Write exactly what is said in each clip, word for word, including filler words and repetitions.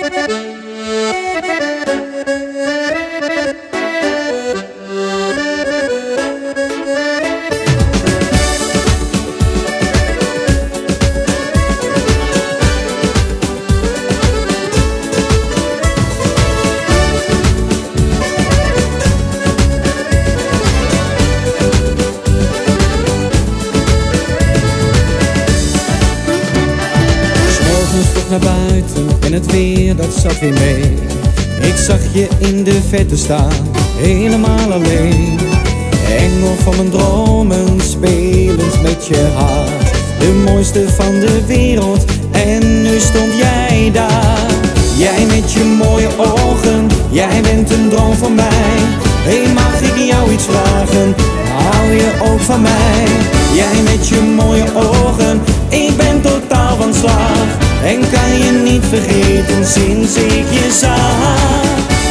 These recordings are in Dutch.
Naar buiten en het weer dat zat weer mee. Ik zag je in de verte staan, helemaal alleen. Engel van mijn dromen, spelend met je haar. De mooiste van de wereld en nu stond jij daar. Jij met je mooie ogen, jij bent een droom van mij. Hey, mag ik jou iets vragen, hou je ook van mij? Jij met je mooie ogen, ik ben totaal van slag. En kan je niet vergeten sinds ik je zag.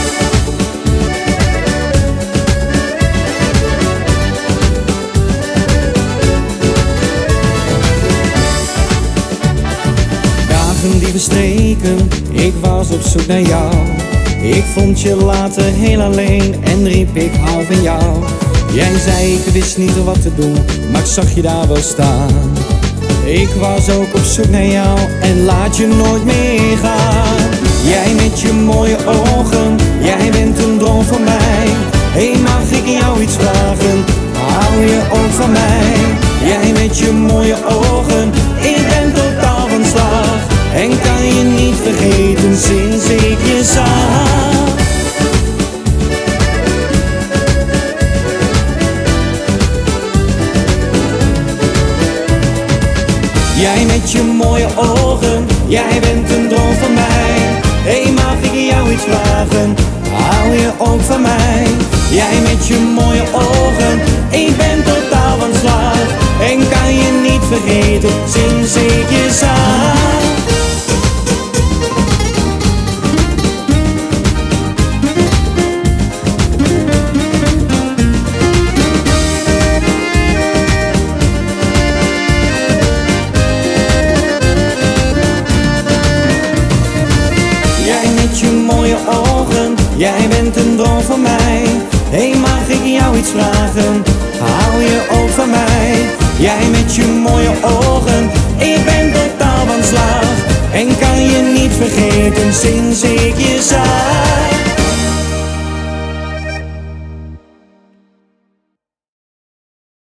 Dagen die verstreken, ik was op zoek naar jou. Ik vond je later heel alleen en riep ik hou van jou. Jij zei ik wist niet wat te doen, maar ik zag je daar wel staan. Ik was ook op zoek naar jou en laat je nooit meer gaan. Jij met je mooie ogen, jij bent een droom van mij. Hey, mag ik jou iets vragen, hou je ook van mij? Jij met je mooie ogen, ik ben totaal van slag. En kan je niet vergeten sinds ik je zag. Jij met je mooie ogen, jij bent een droom van mij. Hey, mag ik jou iets vragen, hou je ook van mij? Jij met je mooie ogen, ik ben totaal van slag. En kan je niet vergeten sinds ik je zag. Jij bent een droom van mij. Hey, mag ik jou iets vragen, hou je ook van mij? Jij met je mooie ogen, ik ben totaal van slag. En kan je niet vergeten sinds ik je zag.